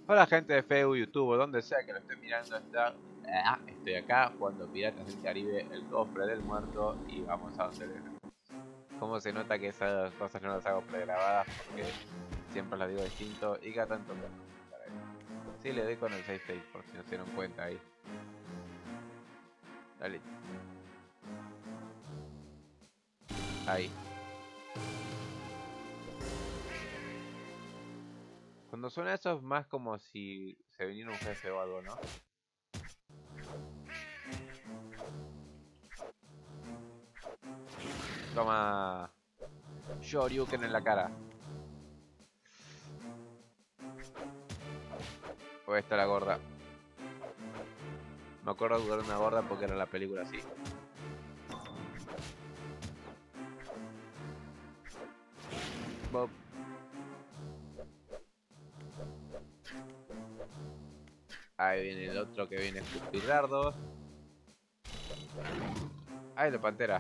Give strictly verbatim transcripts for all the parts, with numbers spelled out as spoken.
Hola gente de Facebook, YouTube, donde sea que lo esté mirando, está, ah, estoy acá jugando Piratas del Caribe, el cofre del muerto y vamos a donde venimos. Como se nota que esas cosas no las hago pregrabadas porque siempre las digo distinto y cada tanto que sí le doy con el save state por si no se dieron cuenta ahí. Dale. Ahí. Cuando suena eso es más como si se viniera un jefe o algo, ¿no? Toma Shoryuken en la cara. O esta la gorda. Me acuerdo de una gorda porque era la película así. Bob. Ahí viene el otro que viene a escupir dardos. Ahí la pantera.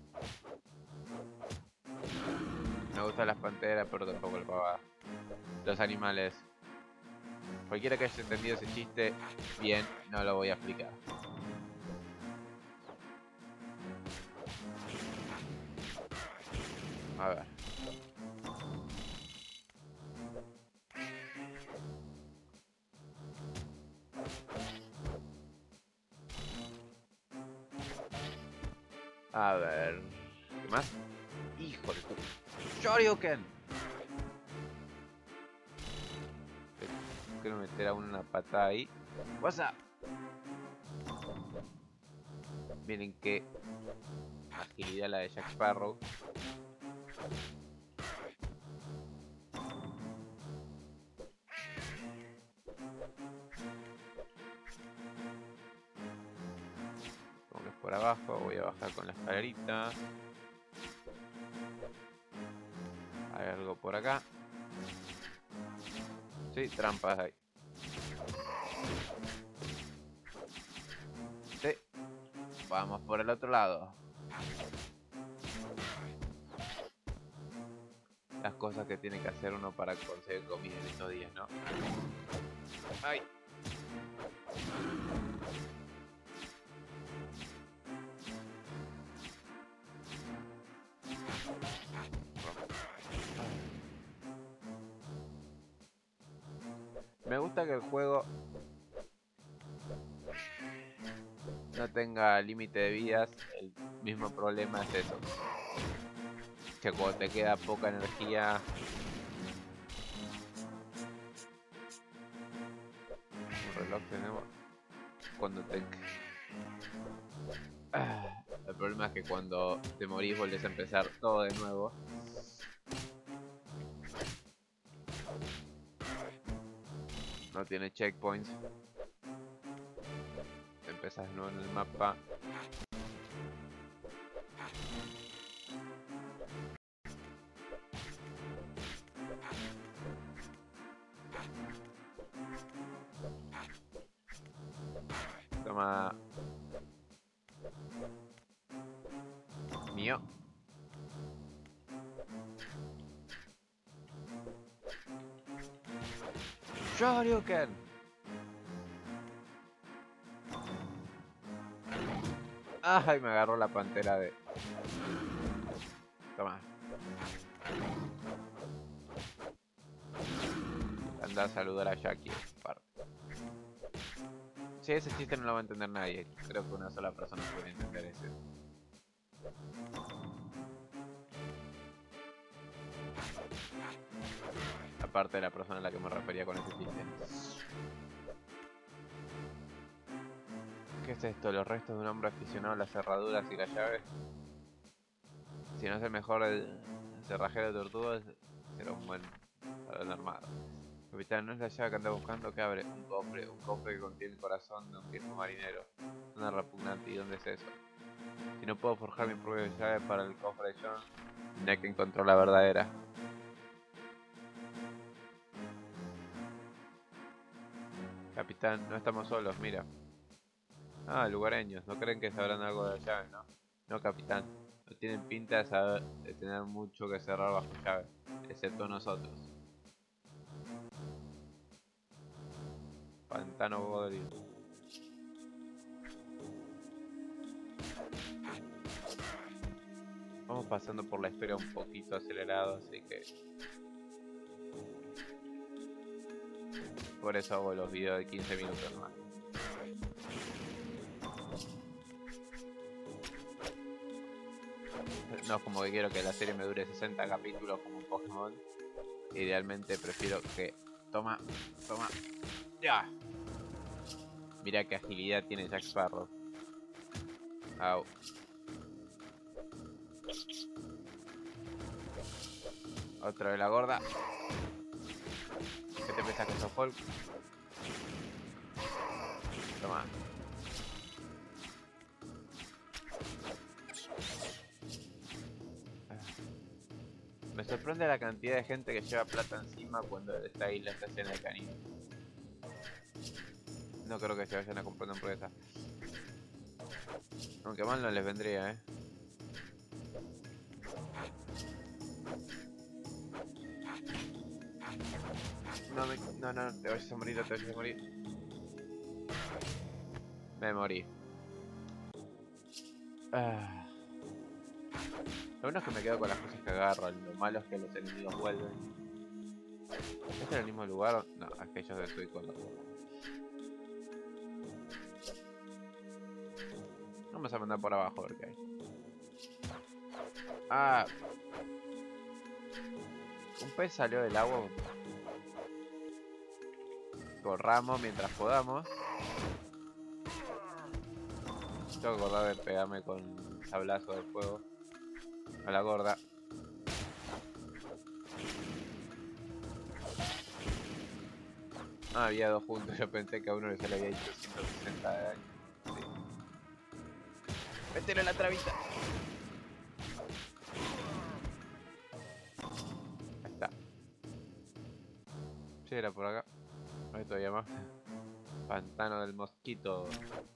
Me gustan las panteras, pero tampoco el pavada. Los animales. Cualquiera que haya entendido ese chiste, bien, no lo voy a explicar. A ver. A ver. ¿Qué más? Híjole. Shoryuken. Quiero meter a una patada ahí. What's up? Miren qué agilidad la de Jack Sparrow. Como que es por abajo, voy a bajar con la escalerita. Hay algo por acá. Sí, trampas ahí. Sí. Vamos por el otro lado. Las cosas que tiene que hacer uno para conseguir comida en estos días, ¿no? ¡Ay! Me gusta que el juego no tenga límite de vidas. El mismo problema es eso. Que cuando te queda poca energía... Un reloj tenemos. Cuando te... Ah, el problema es que cuando te morís volvés a empezar todo de nuevo. No tiene checkpoints. Empezás de nuevo en el mapa. Toma. Mío. Shoryuken. Ay, me agarró la pantera de... Toma. Anda a saludar a Jackie. Si sí, ese chiste no lo va a entender nadie. Creo que una sola persona puede entender ese. Aparte de la persona a la que me refería con ese chiste. ¿Qué es esto? ¿Los restos de un hombre aficionado a las cerraduras y las llaves? Si no es el mejor el cerrajero de tortugas, será un buen salón armado. Capitán, ¿no es la llave que anda buscando? ¿Qué abre? Un cofre, un cofre que contiene el corazón de un viejo marinero. Una repugnante, ¿y dónde es eso? Si no puedo forjar mi propia llave para el cofre de John, tendré que encontrar la verdadera. Capitán, no estamos solos, mira. Ah, lugareños, ¿no creen que sabrán algo de la llave, no? No, capitán, no tienen pinta de saber, de tener mucho que cerrar bajo llave, excepto nosotros. pantano podrido. Vamos pasando por la historia un poquito acelerado, así que por eso hago los videos de quince minutos más. No es como que quiero que la serie me dure sesenta capítulos como un Pokémon. Idealmente prefiero que... Toma, toma. ¡Ya! Mira qué agilidad tiene Jack Sparrow. Au. Otra de la gorda. ¿Qué te pensás que sos Hulk? Toma. Me sorprende la cantidad de gente que lleva plata encima cuando está ahí la estación del canino. No creo que se vayan a comprar una hamburguesa. Aunque mal no les vendría, eh. No, me, no, no, te vayas a morir, no te vayas a morir. Me morí. Ah. Lo bueno es que me quedo con las cosas que agarro. Lo malo es que los enemigos vuelven. ¿Este es el mismo lugar? No, es que yo estoy con los... Vamos a mandar por abajo a ver qué hay. Ah. Un pez salió del agua. Corramos mientras podamos. Tengo que acordar de pegarme con sablazo de fuego a la gorda. Ah, había dos juntos. Yo pensé que a uno se le había hecho ciento sesenta de daño. Sí. Mételo en la trabita. Ahí está. Sí, era por acá. No hay todavía más. Pantano del mosquito.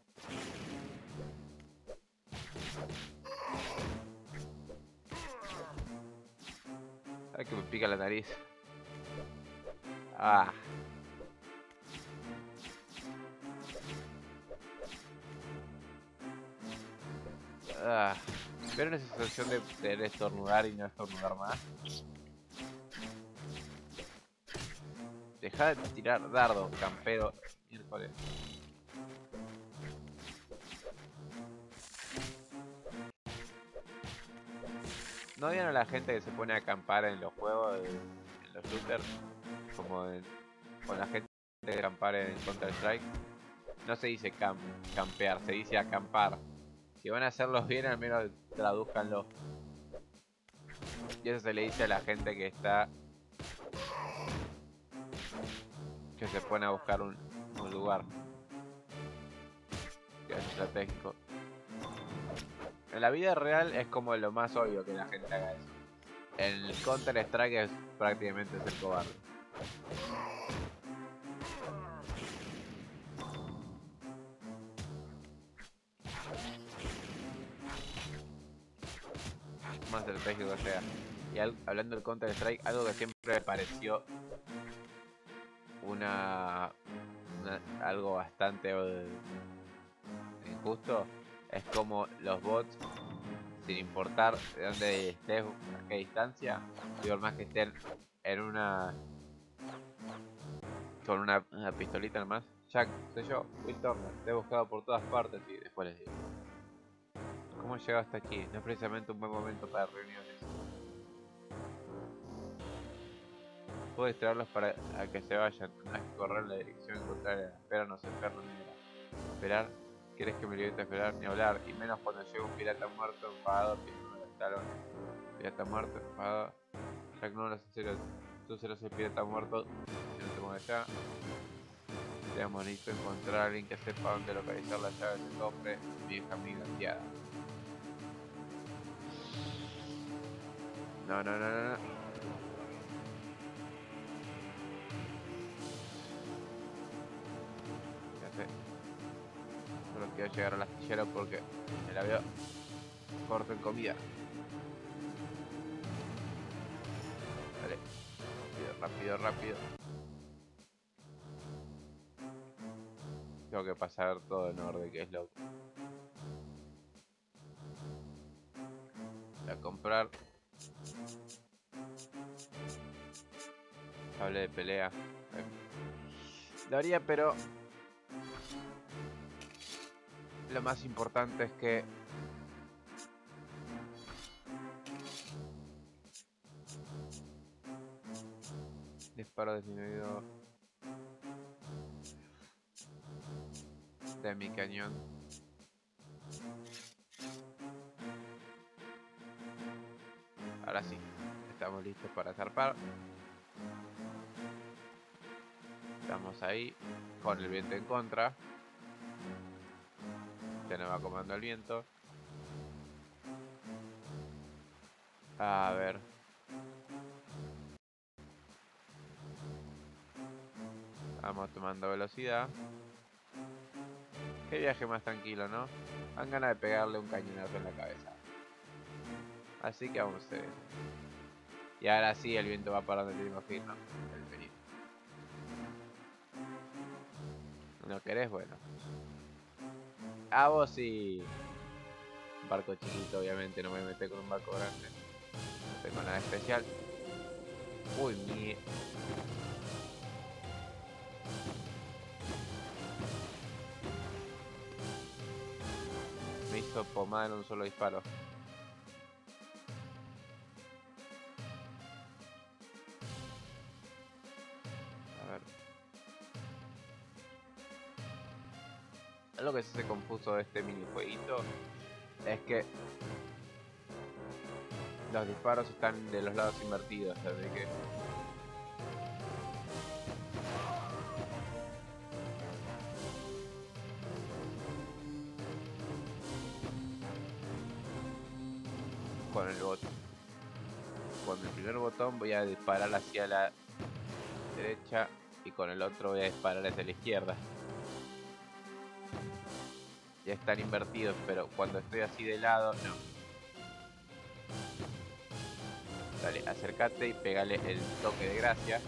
Ay, que me pica la nariz. Ah. Ah. ¿Vieron esa sensación de querer estornudar y no estornudar más? Deja de tirar dardos, campero. Miércoles. ¿No vieron a la gente que se pone a acampar en los juegos, de, en los shooters? Como en, con la gente de acampar en Counter Strike. No se dice camp, campear, se dice acampar. Si van a hacerlos bien, al menos tradúzcanlo. Y eso se le dice a la gente que está... que se pone a buscar un, un lugar. Que es estratégico. En la vida real es como lo más obvio que la gente haga eso. En el Counter Strike es prácticamente ser cobarde. Más estratégico que sea. Y al, hablando del Counter Strike, algo que siempre me pareció una, una algo bastante uh, injusto es como los bots, sin importar de dónde estés, a qué distancia, digo, más que estén en una con una, una pistolita nomás. Jack, soy yo, Will Turner, te he buscado por todas partes y después les digo, ¿cómo he llegado hasta aquí? No es precisamente un buen momento para reuniones. Puedo distraerlos para a que se vayan, no hay que correr en la dirección contraria. Espera, no se enferma ni esperar. ¿Quieres que me limite a esperar ni hablar? Y menos cuando llega un pirata muerto, enfadado, pidiendo los talones. Pirata muerto, enfadado. Jack, no, no es en serio. Tú serás el pirata muerto. Si no te mueves allá. Seamos listos a encontrar a alguien que sepa dónde localizar la llave del cofre. Mi vieja amiga guiada. No, no, no, no, no. Solo quiero llegar al astillero porque me la veo corto en comida. Vale, rápido, rápido, rápido. tengo que pasar todo en orden, que es loco. Voy a comprar. Hable de pelea. Lo haría, pero lo más importante es que disparo disminuido de mi cañón. Ahora sí, estamos listos para zarpar. Estamos ahí con el viento en contra. Se nos va comando el viento. A ver. Vamos tomando velocidad. Qué viaje más tranquilo, ¿no? Dan ganas de pegarle un cañonazo en la cabeza. Así que vamos a hacer eso. Y ahora sí el viento va para donde tenemos que ir, ¿no? El peligro. ¿No querés? Bueno. A vos sí. Un barco chiquito, obviamente, no me meté con un barco grande. No tengo nada especial. Uy, mi... Me hizo pomada en un solo disparo. A ver. Algo que se hace confuso de este minijueguito es que los disparos están de los lados invertidos, así que... Con el botón. Con el primer botón voy a disparar hacia la derecha y con el otro voy a disparar hacia la izquierda. Ya están invertidos, pero cuando estoy así de lado, no. Dale, acércate y pegale el toque de gracia.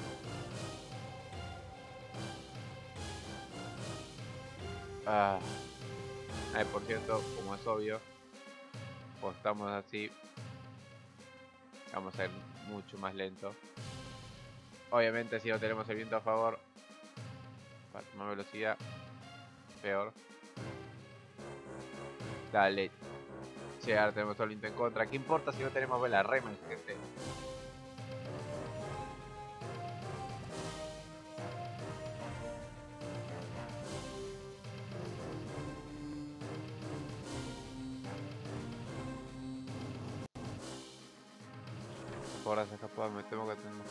Ah. Ay, por cierto, como es obvio, pues estamos así, vamos a ir mucho más lento. Obviamente si no tenemos el viento a favor, para tomar velocidad, peor. Dale. Che, ahora tenemos todo el viento en contra. ¿Qué importa si no tenemos vela? Remen, gente. Por ahora se escapó, me temo que tenemos...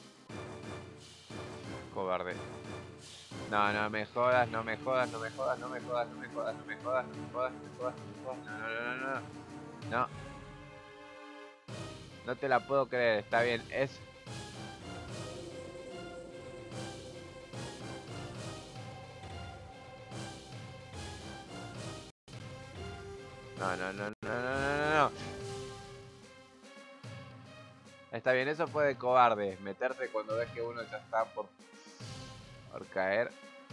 Cobarde. No, no me jodas, no me jodas, no me jodas, no me jodas, no me jodas, no me jodas, no me jodas, no me jodas, no me jodas, no, no, no, no, no. No. No te la puedo creer, está bien, es... No, no, no, no, no, no, no. Está bien, eso fue de cobarde, meterse cuando ves que uno ya está por, por caer.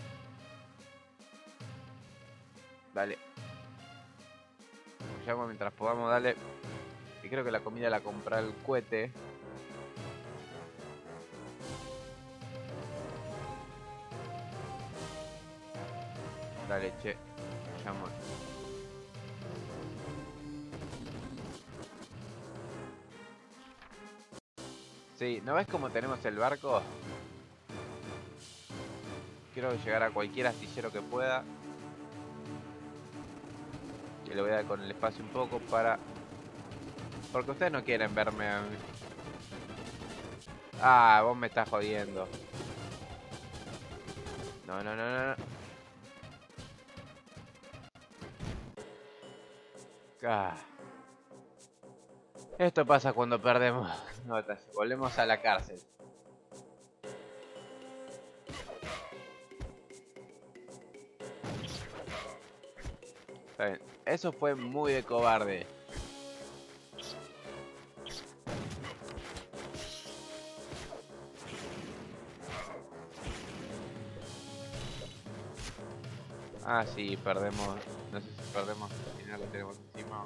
Dale. Llamo mientras podamos, dale. Y creo que la comida la compra el cohete. Dale, che. Llamo. Sí, ¿no ves cómo tenemos el barco? Quiero llegar a cualquier astillero que pueda. Que le voy a dar con el espacio un poco para... Porque ustedes no quieren verme a mí. Ah, vos me estás jodiendo. No, no, no, no, no. Ah. Esto pasa cuando perdemos notas. Volvemos a la cárcel. Está bien. Eso fue muy de cobarde. Ah, sí, perdemos. No sé si perdemos el dinero que tenemos encima.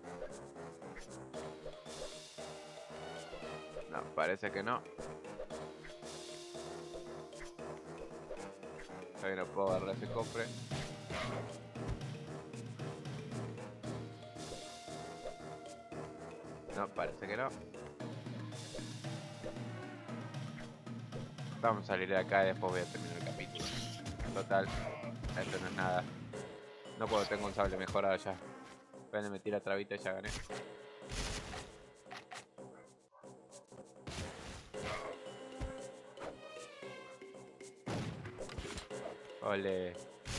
No, parece que no. Todavía no puedo agarrar ese cofre. No, parece que no. Vamos a salir de acá y después voy a terminar el capítulo. Total, esto no es nada. No puedo, tengo un sable mejorado ya. Bueno, me tira trabita y ya gané. Ole.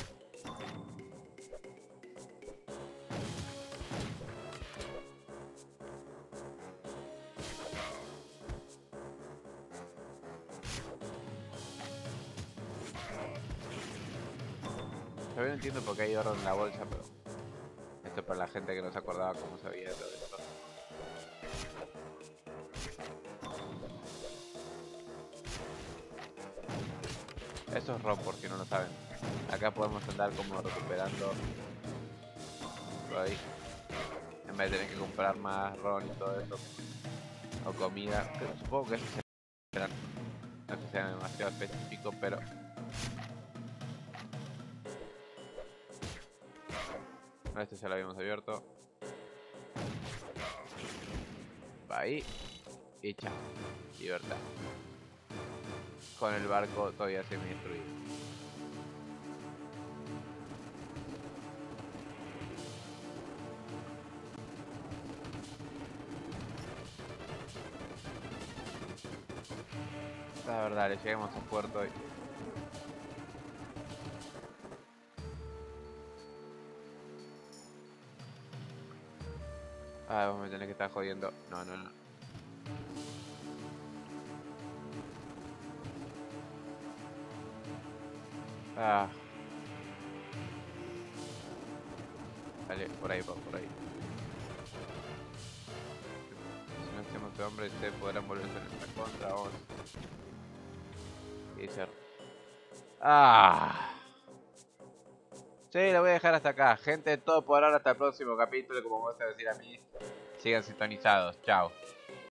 Todavía no entiendo por qué hay oro en la bolsa, pero esto es para la gente que no se acordaba cómo se veía todo esto. Eso es ron, por si no lo saben. Acá podemos andar como recuperando por ahí. En vez de tener que comprar más ron y todo eso. O comida. Pero supongo que eso será. No que sea demasiado específico, pero... Este ya lo habíamos abierto. Va ahí. Y chao. Libertad. Con el barco todavía semi destruido. La verdad, le lleguemos a puerto y... Ah, vos me tenés que estar jodiendo. No, no, no. Ah. Vale, por ahí, por, por ahí. Si no hacemos este hombre, se podrán volverse en nuestra contra. Vamos. Y dice... Ah. Sí, lo voy a dejar hasta acá. Gente, todo por ahora. Hasta el próximo capítulo. Como vos a decir a mí, sigan sintonizados. Chao.